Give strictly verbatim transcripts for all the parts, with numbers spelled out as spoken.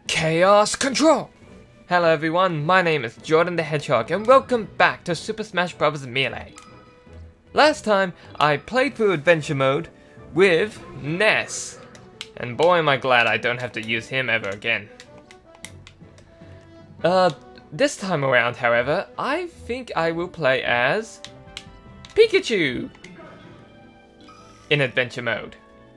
Chaos Control! Hello everyone, my name is Jordan the Hedgehog and welcome back to Super Smash Bros. Melee. Last time, I played through Adventure Mode with Ness. And boy am I glad I don't have to use him ever again. Uh, this time around, however, I think I will play as Pikachu in Adventure Mode.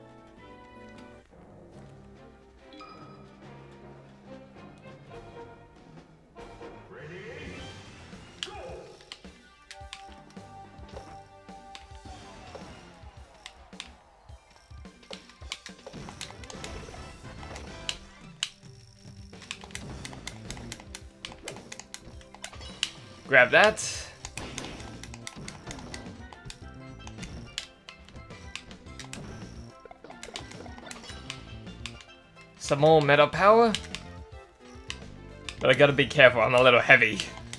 Grab that. Some more metal power. But I gotta be careful, I'm a little heavy.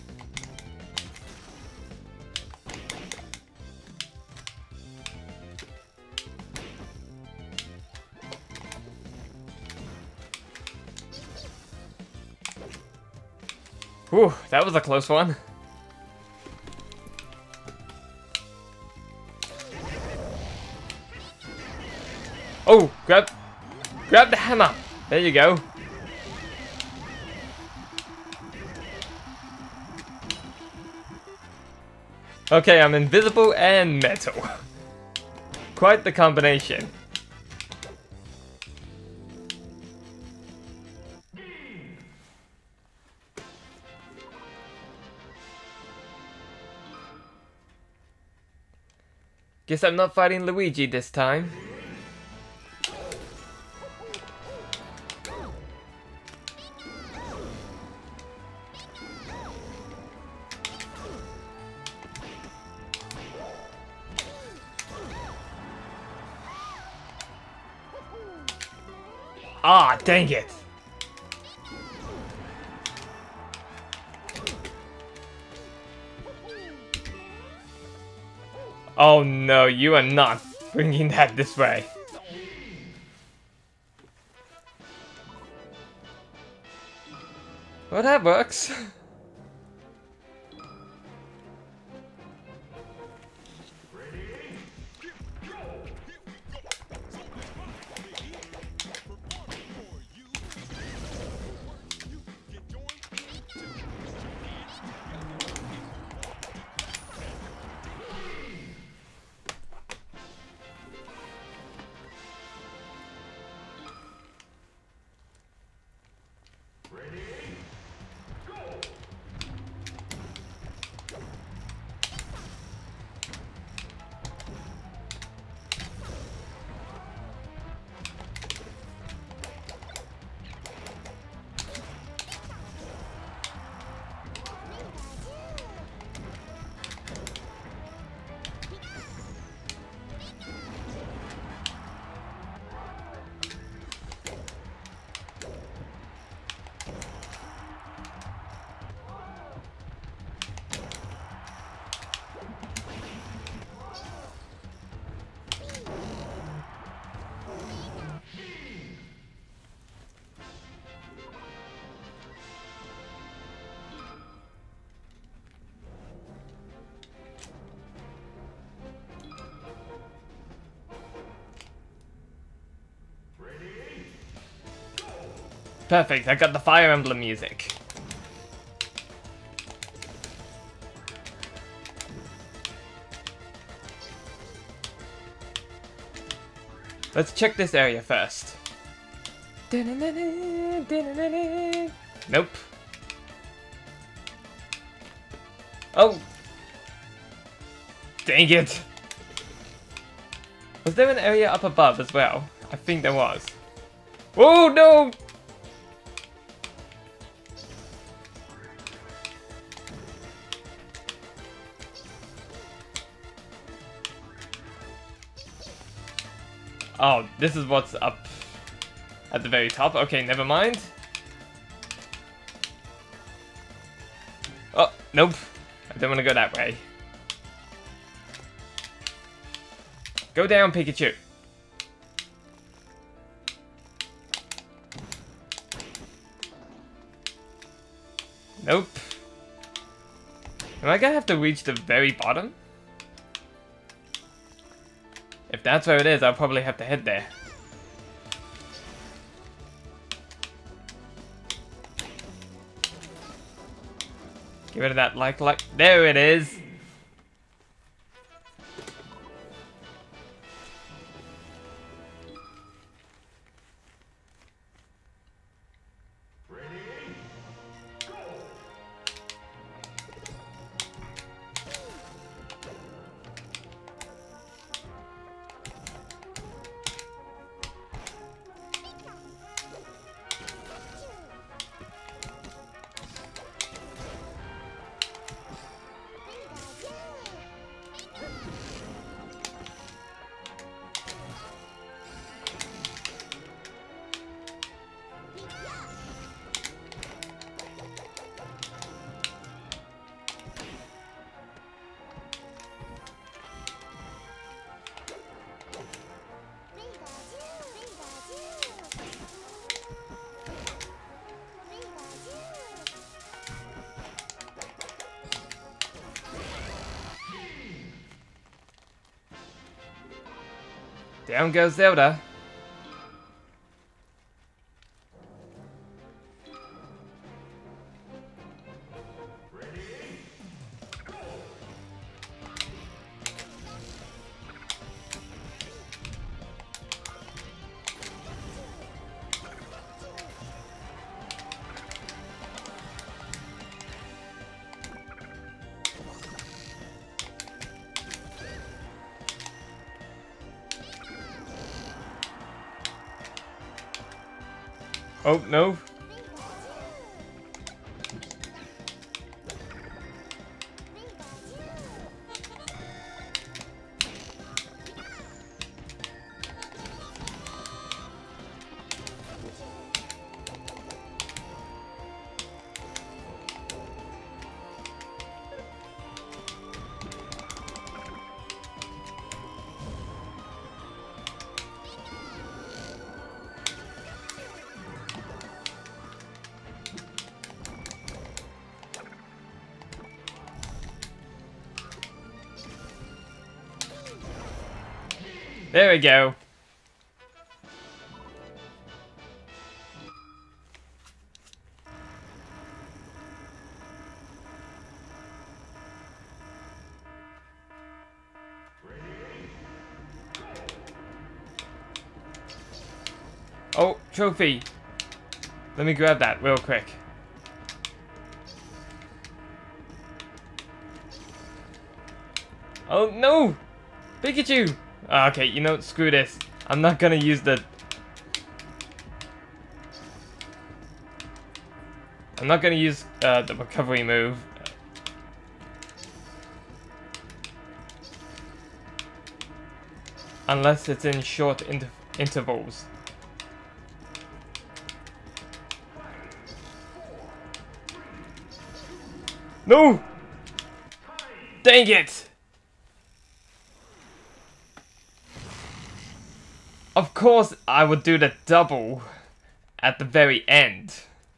Whew, that was a close one. Oh, grab, grab the hammer. There you go. Okay, I'm invisible and metal. Quite the combination. Guess I'm not fighting Luigi this time. Ah, dang it! Oh no, you are not bringing that this way. Well, that works. Perfect, I got the Fire Emblem music. Let's check this area first. Nope. Oh! Dang it! Was there an area up above as well? I think there was. Oh no! Oh, this is what's up at the very top. Okay, never mind. Oh, nope. I don't want to go that way. Go down, Pikachu. Nope. Am I gonna have to reach the very bottom? If that's where it is, I'll probably have to head there. Get rid of that like like. There it is! Down goes Zelda. Oh, no. There we go. Oh, trophy. Let me grab that real quick. Oh no! Pikachu! Oh, okay, you know what? Screw this. I'm not gonna use the... I'm not gonna use uh, the recovery move. Unless it's in short inter intervals. No! Dang it! Of course I would do the double at the very end.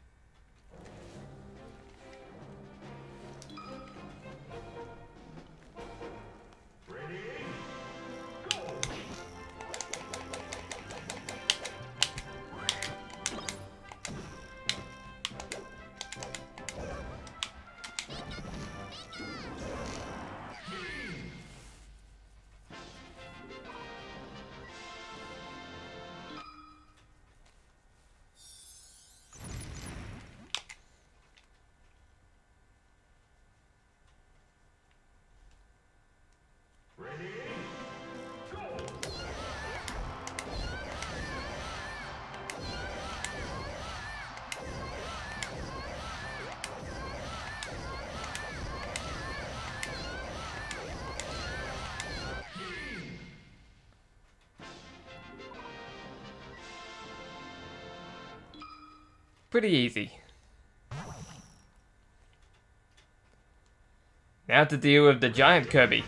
Pretty easy. Now to deal with the giant Kirby.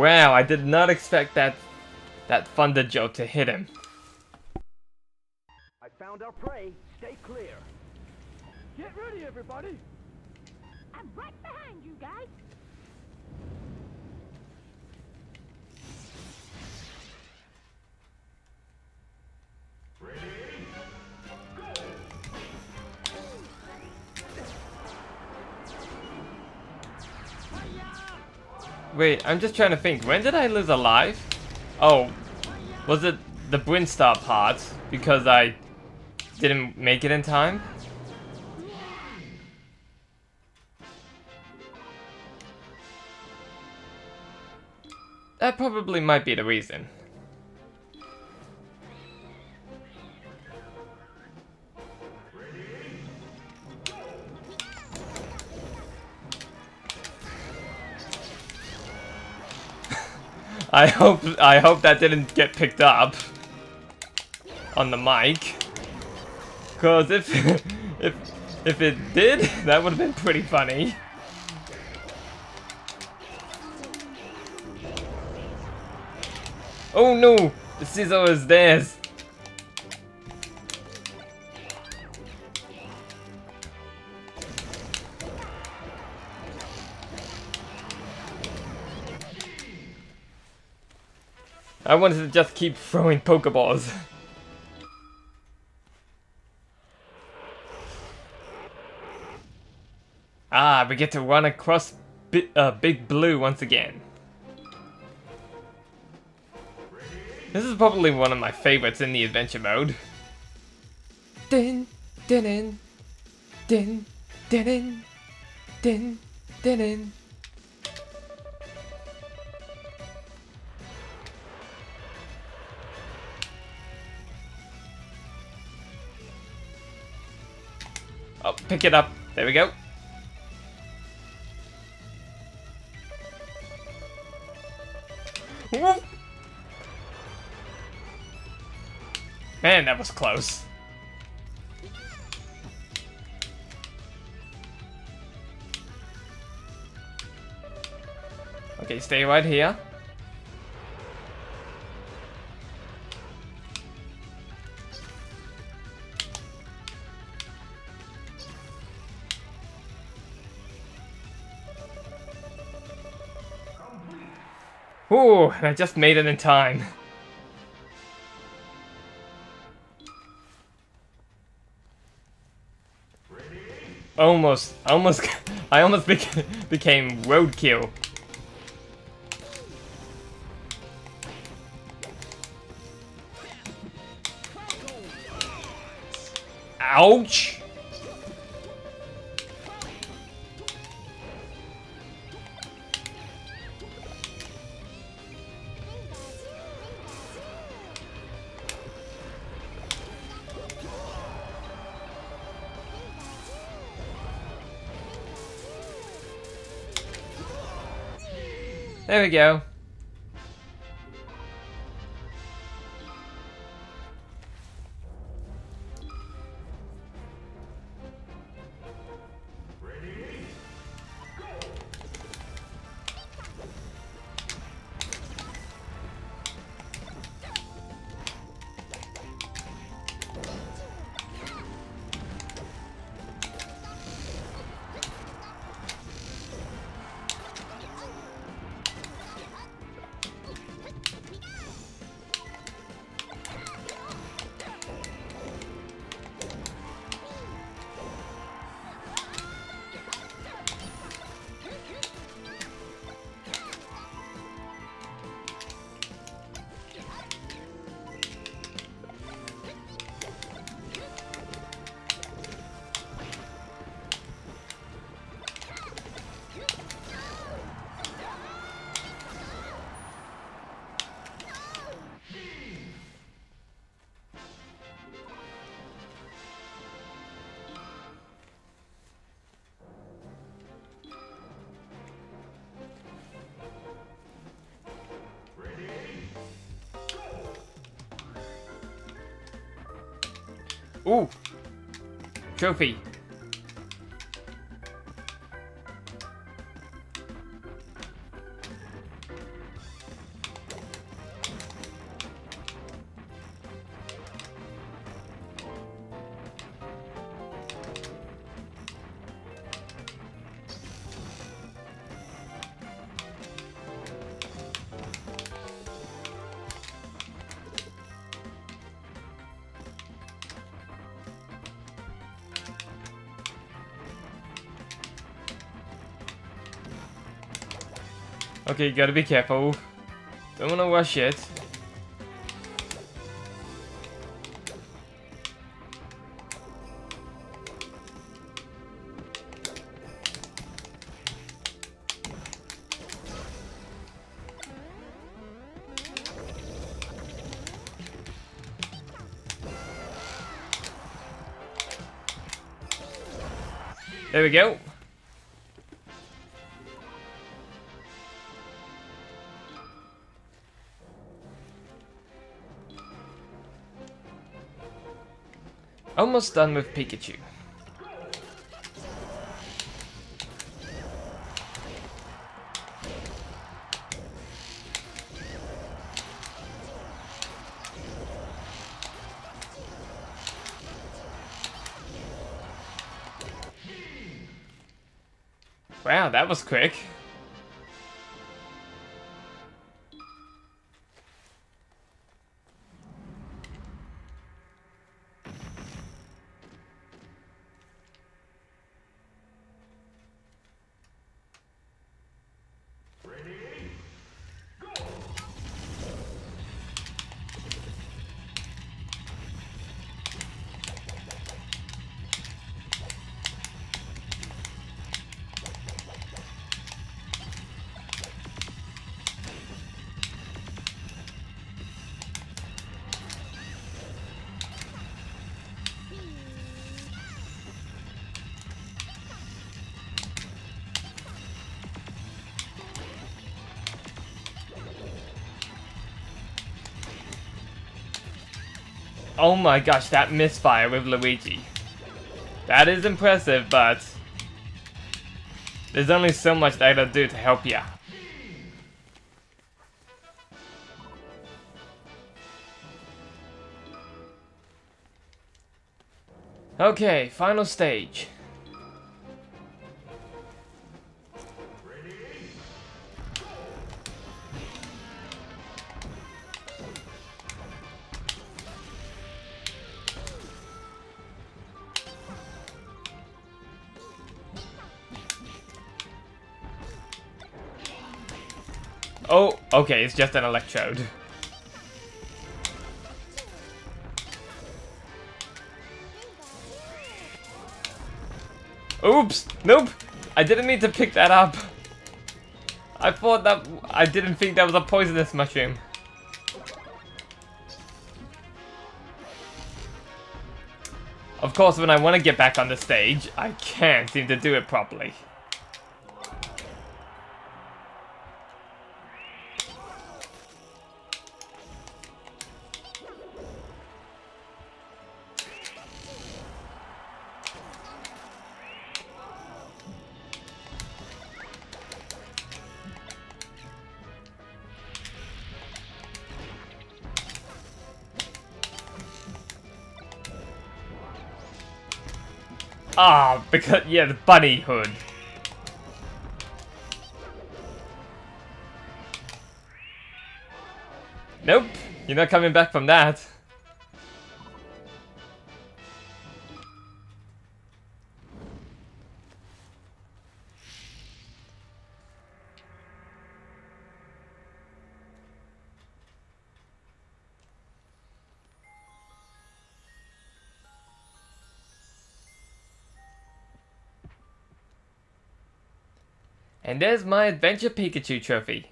Wow, I did not expect that that thunder jolt to hit him. I found our prey. Stay clear. Get ready, everybody. I'm right behind you guys. Wait, I'm just trying to think. When did I lose a life? Oh, was it the Brinstar part? Because I didn't make it in time? That probably might be the reason. I hope I hope that didn't get picked up on the mic, cause if if if it did, that would have been pretty funny. Oh no, the scissor is theirs. I wanted to just keep throwing Pokeballs. Ah, we get to run across bi uh, Big Blue once again. This is probably one of my favorites in the adventure mode. Din, din, din, din, din, din, din, din. Oh, pick it up. There we go. Whoop. Man, that was close. Okay, stay right here. Ooh, and I just made it in time. Almost, almost, I almost beca became roadkill. Ouch! There we go. Ooh! Trophy! Okay, you gotta be careful. Don't wanna rush it. There we go. Almost done with Pikachu. Wow, that was quick. Oh my gosh, that misfire with Luigi. That is impressive, but there's only so much that I gotta do to help ya. Okay, final stage. Oh, okay, it's just an electrode. Oops! Nope! I didn't mean to pick that up. I thought that... I didn't think that was a poisonous mushroom. Of course, when I want to get back on the stage, I can't seem to do it properly. Ah, because, yeah, the bunny hood. Nope, you're not coming back from that. And there's my Adventure Pikachu trophy.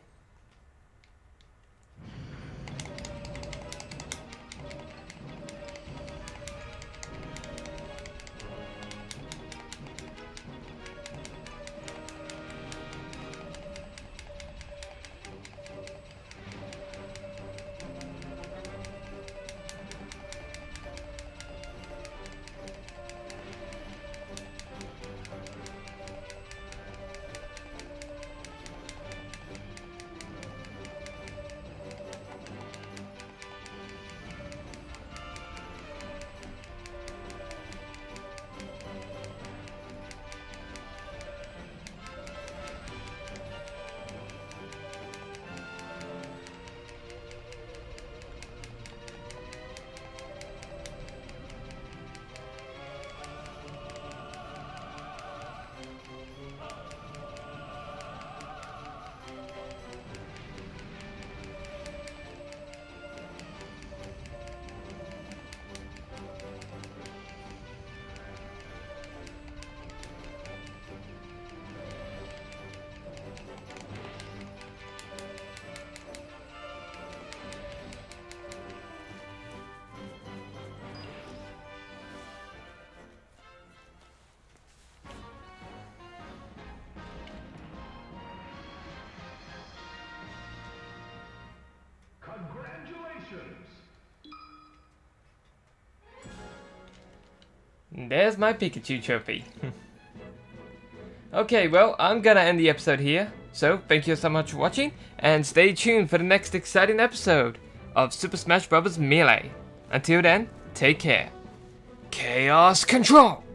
There's my Pikachu trophy. Okay, well, I'm gonna end the episode here. So, thank you so much for watching, and stay tuned for the next exciting episode of Super Smash Bros. Melee. Until then, take care. Chaos Control!